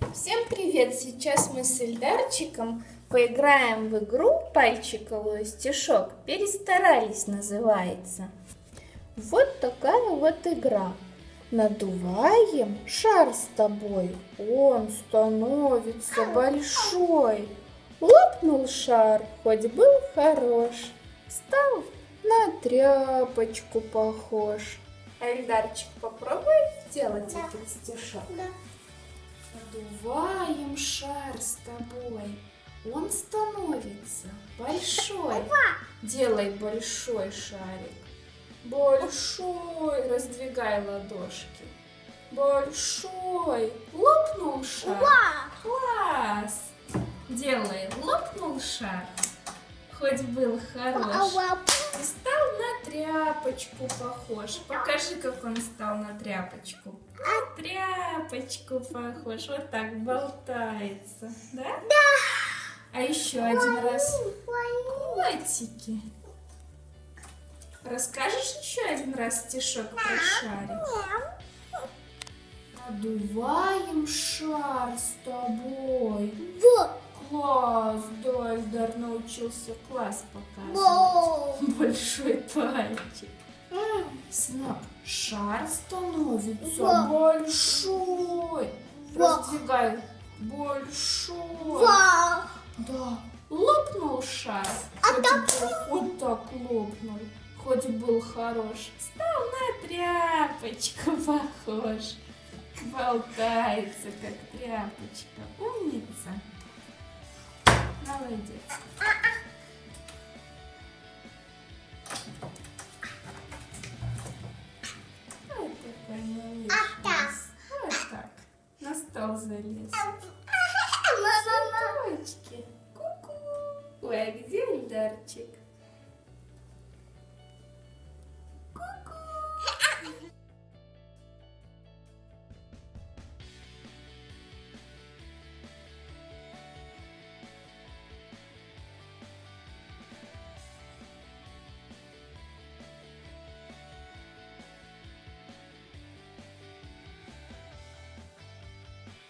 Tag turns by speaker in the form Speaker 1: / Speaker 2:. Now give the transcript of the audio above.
Speaker 1: Всем привет! Сейчас мы с Ильдарчиком поиграем в игру пальчиковую «Стишок». Перестарались называется. Вот такая вот игра. Надуваем шар с тобой, он становится большой. Лопнул шар, хоть был хорош, стал на тряпочку похож. А Ильдарчик, попробуй сделать этот стишок.
Speaker 2: Да.
Speaker 1: Надуваем шар с тобой, он становится большой. Делай большой шарик. Большой, раздвигай ладошки. Большой. Лопнул шар. Класс. Делай, лопнул шар. Хоть был хорош. И стал на тряпочку похож. Покажи, как он стал на тряпочку. На тряпочку похож. Вот так болтается. Да? Да. А еще один раз. Котики. Расскажешь еще один раз стишок про шарик? Надуваем шар с тобой. Класс, да, Ильдар научился класс показывать. Большой пальчик. Сынок, шар становится большой. Раздвигай. Большой. Да. Лопнул шар. Вот так лопнул. Хоть был хорош. Стал на тряпочку похож. Болтается, как тряпочка. Умница. Молодец. Вот такой малыш. Вот так. На стол залез. Цветочки. Ку-ку. Ой, а где Ильдарчик?